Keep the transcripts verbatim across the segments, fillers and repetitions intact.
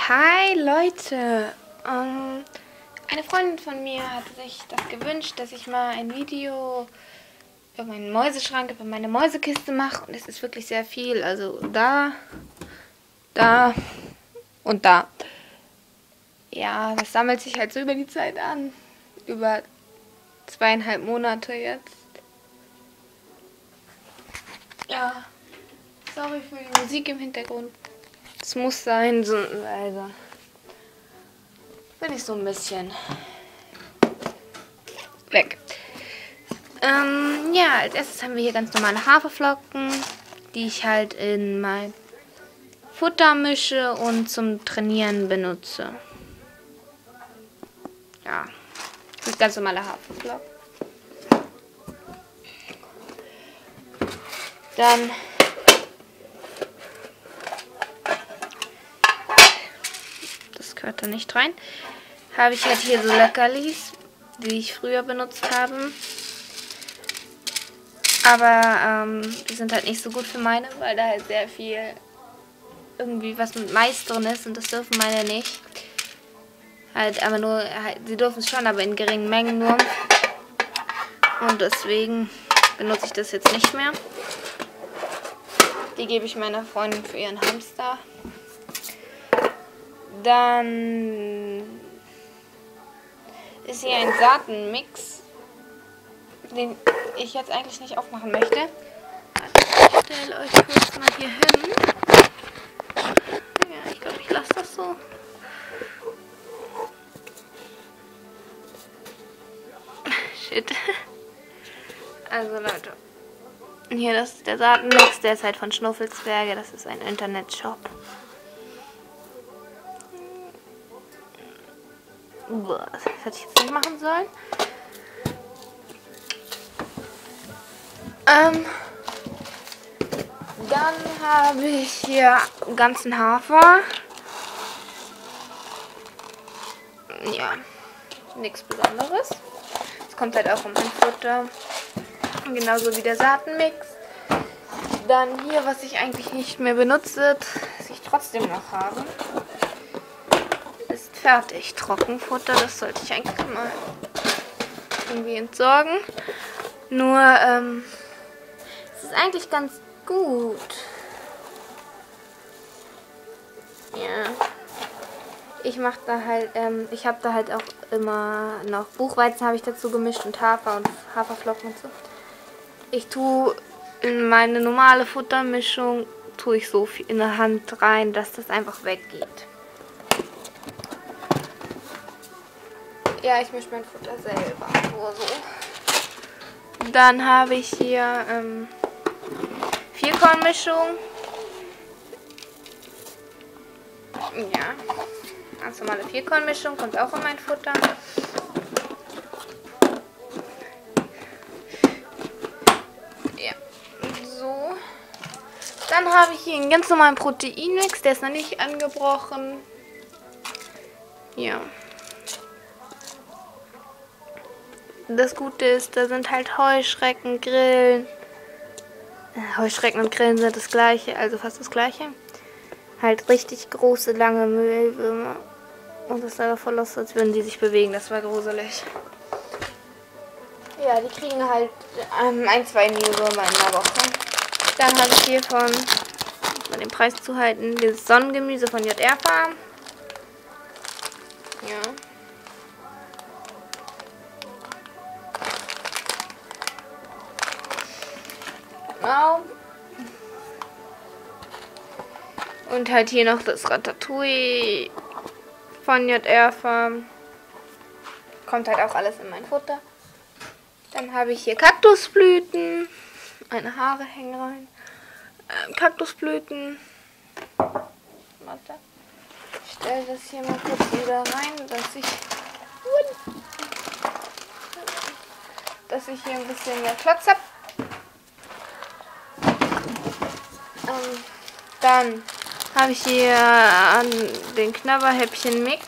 Hi Leute, ähm, eine Freundin von mir hat sich das gewünscht, dass ich mal ein Video über meinen Mäuseschrank, über meine Mäusekiste mache, und es ist wirklich sehr viel, also da, da und da. Ja, das sammelt sich halt so über die Zeit an, über zweieinhalb Monate jetzt. Ja, sorry für die Musik im Hintergrund. Es muss sein, so leiser. Bin ich so ein bisschen weg. Ähm, ja, als erstes haben wir hier ganz normale Haferflocken, die ich halt in mein Futter mische und zum Trainieren benutze. Ja, das sind ganz normale Haferflocken. Dann das gehört da nicht rein. Habe ich halt hier so Leckerlis, die ich früher benutzt habe. Aber ähm, die sind halt nicht so gut für meine, weil da halt sehr viel irgendwie was mit Mais drin ist und das dürfen meine nicht. Halt aber nur, halt, sie dürfen es schon, aber in geringen Mengen nur. Und deswegen benutze ich das jetzt nicht mehr. Die gebe ich meiner Freundin für ihren Hamster. Dann ist hier ein Saatenmix, den ich jetzt eigentlich nicht aufmachen möchte. Ich stelle euch kurz mal hier hin. Ja, ich glaube, ich lasse das so. Shit. Also Leute, hier, das ist der Saatenmix, der ist halt von Schnuffelsberge, das ist ein Internetshop. Das hätte ich jetzt nicht machen sollen. Ähm, dann habe ich hier ganzen Hafer. Ja, nichts Besonderes. Es kommt halt auch um mein Futter. Genauso wie der Saatenmix. Dann hier, was ich eigentlich nicht mehr benutze, was ich trotzdem noch habe, ist fertig. Trockenfutter, das sollte ich eigentlich mal irgendwie entsorgen. Nur, ähm, es ist eigentlich ganz gut. Ja. Ich mache da halt, ähm, ich habe da halt auch immer noch Buchweizen habe ich dazu gemischt und Hafer und Haferflocken und so. Ich tue in meine normale Futtermischung, tue ich so viel in der Hand rein, dass das einfach weggeht. Ja, ich mische mein Futter selber. Nur so. Dann habe ich hier ähm, Vierkornmischung. Ja, ganz normale Vierkornmischung, kommt auch in mein Futter. Ja, so. Dann habe ich hier einen ganz normalen Proteinmix, der ist noch nicht angebrochen. Ja. Das Gute ist, da sind halt Heuschrecken, Grillen. Heuschrecken und Grillen sind das gleiche, also fast das gleiche. Halt richtig große, lange Mehlwürmer. Und das sah voll aus, als würden die sich bewegen. Das war gruselig. Ja, die kriegen halt ähm, ein, zwei Mehlwürmer in der Woche. Dann habe ich hier von, um den Preis zu halten, dieses Sonnengemüse von J R Farm. Ja. Genau. Und halt hier noch das Ratatouille von J R Farm. Kommt halt auch alles in mein Futter. Dann habe ich hier Kaktusblüten. Meine Haare hängen rein. Ähm, Kaktusblüten. Warte. Ich stelle das hier mal kurz wieder rein, dass ich, dass ich hier ein bisschen mehr Platz habe. Ähm, dann habe ich hier an den Knabberhäppchen-Mix.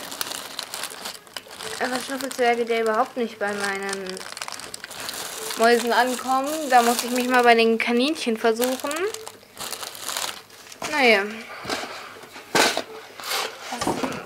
Aber Schnuffelsberge, der überhaupt nicht bei meinen Mäusen ankommen. Da muss ich mich mal bei den Kaninchen versuchen. Naja. Was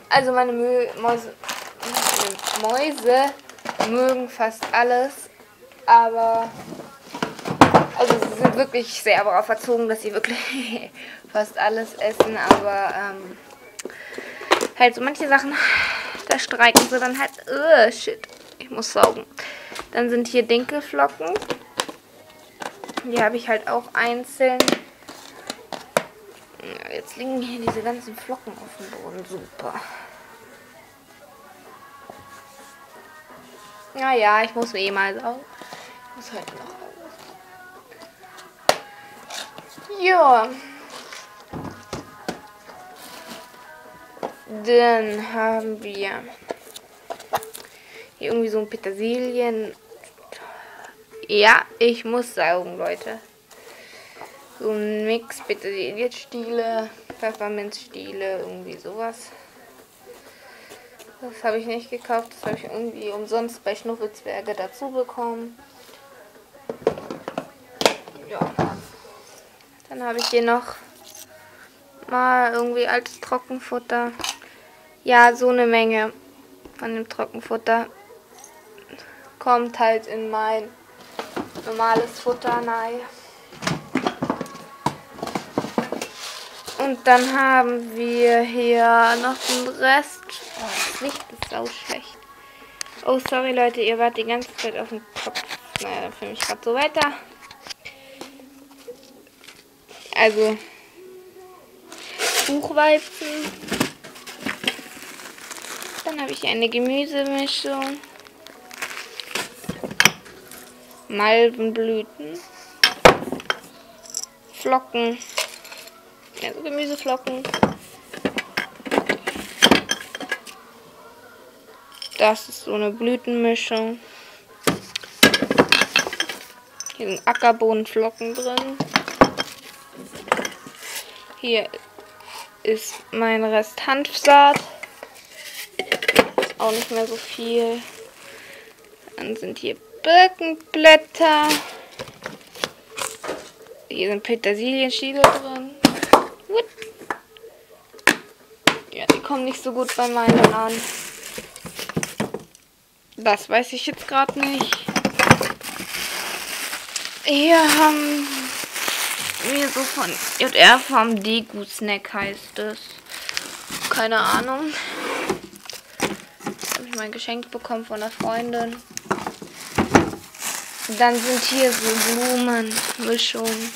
Also meine Mö Mäuse, meine Mäuse mögen fast alles, aber also sie sind wirklich sehr darauf erzogen, dass sie wirklich fast alles essen, aber ähm, halt so manche Sachen, da streiken sie dann halt, uh, shit, ich muss saugen. Dann sind hier Dinkelflocken, die habe ich halt auch einzeln. Ja, jetzt liegen hier diese ganzen Flocken auf dem Boden, super. Naja, ich muss eh mal saugen. Ich muss heute noch. Ja. Dann haben wir hier irgendwie so ein Petersilien. Ja, ich muss saugen, Leute. So ein Mix Petersilienstiele, Pfefferminzstiele, irgendwie sowas. Das habe ich nicht gekauft, das habe ich irgendwie umsonst bei Schnuffelsberge dazu bekommen. Ja. Dann habe ich hier noch mal irgendwie altes Trockenfutter. Ja, so eine Menge von dem Trockenfutter kommt halt in mein normales Futter rein. Und dann haben wir hier noch den Rest. Oh, das Licht ist sau schlecht. Oh, sorry Leute, ihr wart die ganze Zeit auf dem Kopf. Naja, dann filme ich gerade so weiter. Also Buchweizen. Dann habe ich hier eine Gemüsemischung. Malvenblüten. Flocken. Also Gemüseflocken. Das ist so eine Blütenmischung. Hier sind Ackerbohnenflocken drin. Hier ist mein Rest Hanfsaat. Ist auch nicht mehr so viel. Dann sind hier Birkenblätter. Hier sind Petersilienstiele drin. Ja, die kommen nicht so gut bei meinen an. Das weiß ich jetzt gerade nicht. Hier haben wir so von J R vom Degu Snack heißt es. Keine Ahnung. Das habe ich mal geschenkt bekommen von einer Freundin. Dann sind hier so Blumenmischungen.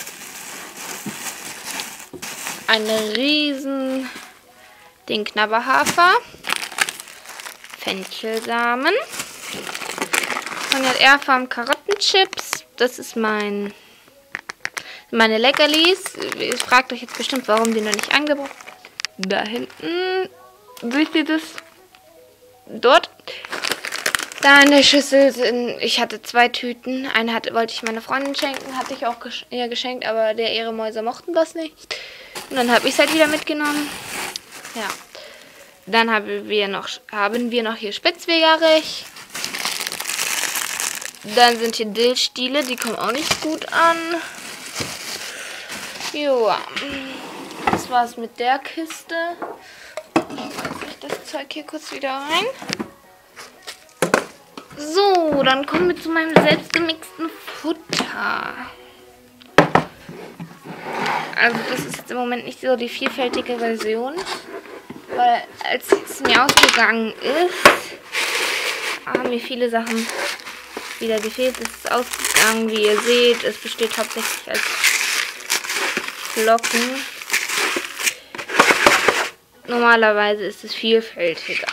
Eine riesen den Knabberhafer. Fenchelsamen. Von J R Farm Karottenchips. Das ist mein meine Leckerlis. Ihr fragt euch jetzt bestimmt, warum die noch nicht angebracht. Da hinten. Seht ihr das? Dort. Da in der Schüssel sind, ich hatte zwei Tüten. Eine hatte, wollte ich meiner Freundin schenken, hatte ich auch gesch ihr geschenkt, aber der ihre Mäuse mochten das nicht. Und dann habe ich es halt wieder mitgenommen. Ja. Dann haben wir noch, haben wir noch hier Spitzwegerich. Dann sind hier Dillstiele, die kommen auch nicht gut an. Joa. Das war's mit der Kiste. Schmeiße ich das Zeug hier kurz wieder rein. So, dann kommen wir zu meinem selbstgemixten Futter. Also das ist jetzt im Moment nicht so die vielfältige Version, weil als es mir ausgegangen ist, haben mir viele Sachen wieder gefehlt. Es ist ausgegangen, wie ihr seht. Es besteht hauptsächlich als Flocken. Normalerweise ist es vielfältiger.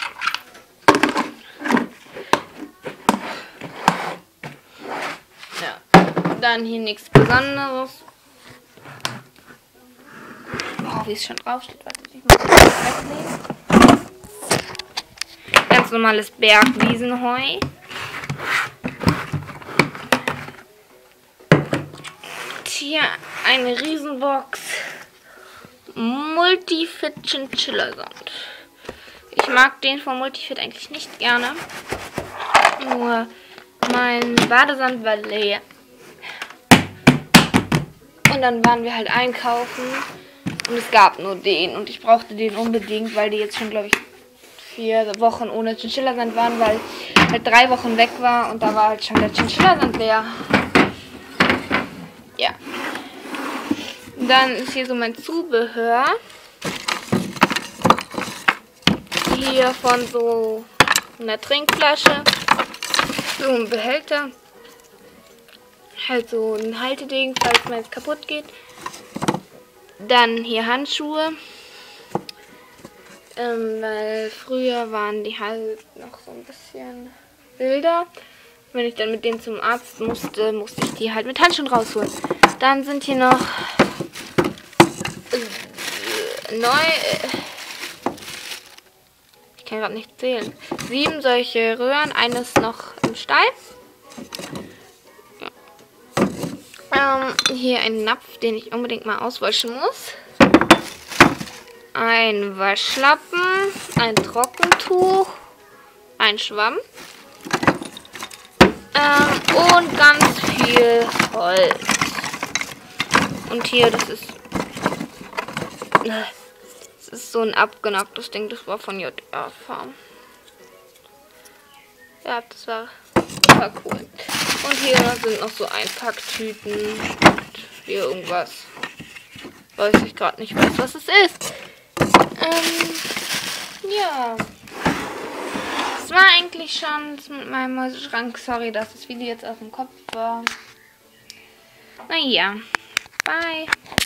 Ja, dann hier nichts Besonderes. Oh, wie es schon drauf steht. Warte, ich muss das wegnehmen. Ganz normales Bergwiesenheu. Hier eine Riesenbox Multifit Chinchilla-Sand. Ich mag den von Multifit eigentlich nicht gerne. Nur mein Badesand war leer. Und dann waren wir halt einkaufen und es gab nur den. Und ich brauchte den unbedingt, weil die jetzt schon, glaube ich, vier Wochen ohne Chinchilla-Sand waren, weil halt drei Wochen weg war und da war halt schon der Chinchilla-Sand leer. Ja. Dann ist hier so mein Zubehör. Hier von so einer Trinkflasche. So ein Behälter. Halt so ein Halteding, falls man jetzt kaputt geht. Dann hier Handschuhe. Ähm, weil früher waren die halt noch so ein bisschen wilder. Wenn ich dann mit denen zum Arzt musste, musste ich die halt mit Handschuhen rausholen. Dann sind hier noch äh, neu. Äh, ich kann gerade nicht zählen. Sieben solche Röhren. Eines noch im Stall. Ja. Ähm, hier ein Napf, den ich unbedingt mal auswaschen muss. Ein Waschlappen, ein Trockentuch, ein Schwamm ähm, und ganz viel Holz. Und hier, das ist, das ist so ein abgenacktes Ding, das war von J R Farm. Ja, das war, das war cool. Und hier sind noch so Einpacktüten und hier irgendwas. Weiß ich gerade nicht, weiß, was es ist. Ähm, ja. Das war eigentlich schon mit meinem Mäuseschrank. Sorry, dass das Video jetzt aus dem Kopf war. Naja. Bye.